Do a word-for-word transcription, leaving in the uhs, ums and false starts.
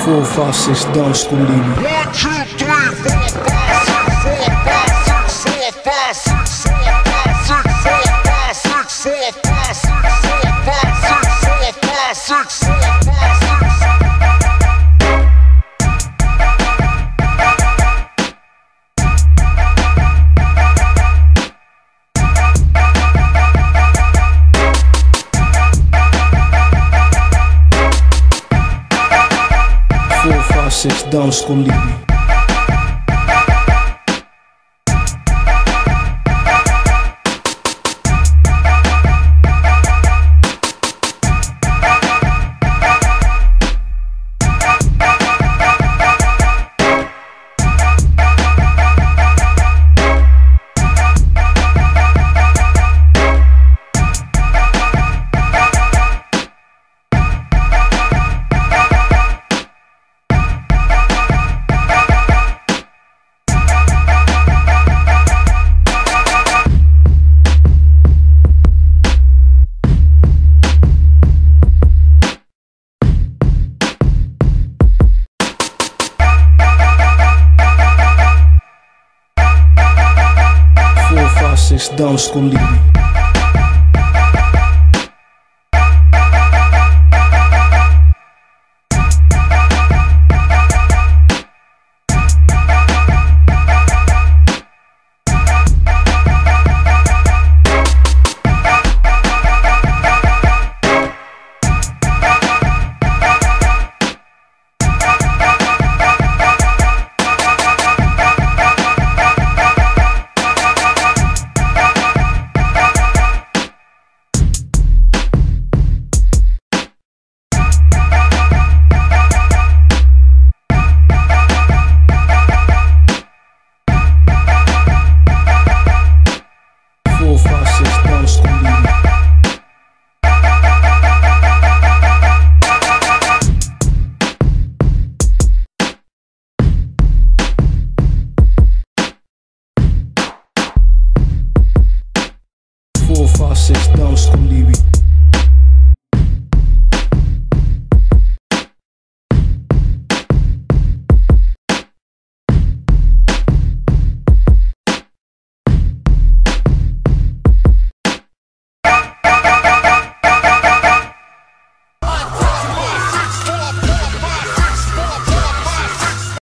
Four, five, six, dance comigo. One, two, three, four, five, six, four, five, six, four, five, six, four, five, six, four, five, six, four, five, six, four, five, six. Four, five, six, dance comigo. Six, dance comigo. Four, five, six, dance comigo. Four, five, six, dance comigo.